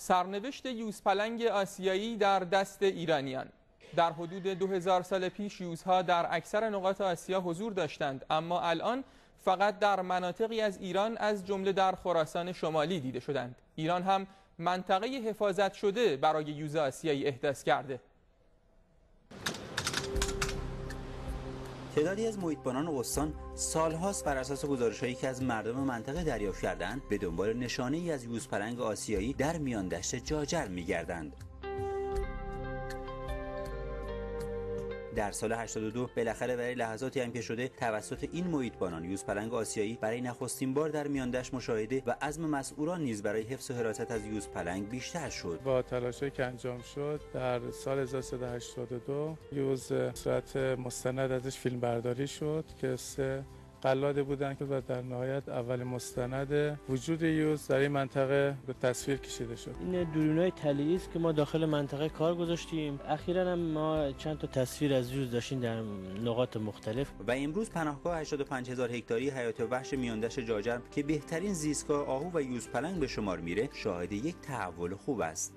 سرنوشت یوزپلنگ آسیایی در دست ایرانیان. در حدود 2000 سال پیش یوزها در اکثر نقاط آسیا حضور داشتند، اما الان فقط در مناطقی از ایران از جمله در خراسان شمالی دیده شدند. ایران هم منطقه حفاظت شده برای یوز آسیایی احداث کرده. تعدادی از محیطبانان استان سالهاست بر اساس گزارش‌هایی که از مردم منطقه دریافت کردند به دنبال نشانه‌ای از یوزپلنگ آسیایی در میان دشت جاجر می‌گردند. در سال 82 بالاخره برای لحظاتی هم که شده توسط این محیطبانان یوزپلنگ آسیایی برای نخستین بار در میان دشت مشاهده و عزم مسئولان نیز برای حفظ و حراست از یوزپلنگ بیشتر شد. با تلاشی که انجام شد در سال 1382 یوز صورت مستند ازش فیلم برداری شد که 3 قلاده بودن و در نهایت اول مستند وجود یوز در این منطقه به تصویر کشیده شد. این درونای طلایی است که ما داخل منطقه کار گذاشتیم. اخیراً هم ما چند تا تصویر از یوز داشتیم در نقاط مختلف. و امروز پناهگاه 85000 هکتاری حیات وحش میاندشت جاجر که بهترین زیستگاه آهو و یوزپلنگ به شمار میره شاهد یک تحول خوب است.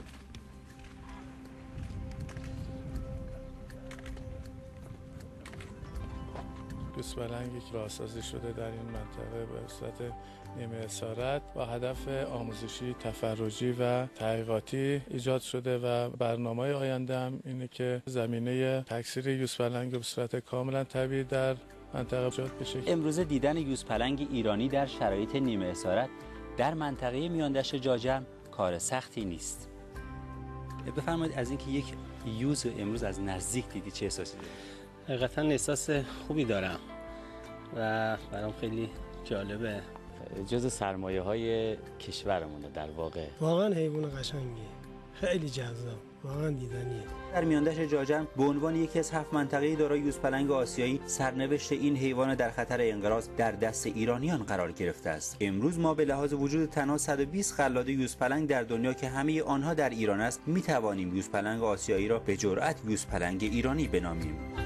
یوزپلنگی که راهسازی شده در این منطقه به صورت نیمه اسارت با هدف آموزشی، تفرجی و تحقیقاتی ایجاد شده و برنامه آینده هم اینه که زمینه تکثیر یوزپلنگ به صورت کاملا طبیعی در منطقه ایجاد بشه. امروز دیدن یوزپلنگ ایرانی در شرایط نیمه اسارت در منطقه میاندشت جاجر کار سختی نیست. بفرمایید از اینکه یک یوز امروز از نزدیک دیدی چه احساسی داری؟ حقیقتا احساس خوبی دارم و برام خیلی جالبه. جز سرمایه‌های کشورمونه در واقع. واقعا حیوان قشنگیه، خیلی جذاب، واقعا دیدنیه. در میاندشت جاجر به عنوان یکی از 7 منطقه دارای یوزپلنگ آسیایی سرنوشت این حیوان در خطر انقراض در دست ایرانیان قرار گرفته است. امروز ما به لحاظ وجود تنها 120 قلاده یوزپلنگ در دنیا که همه آنها در ایران است میتوانیم یوزپلنگ آسیایی را به جرأت یوزپلنگ ایرانی بنامیم.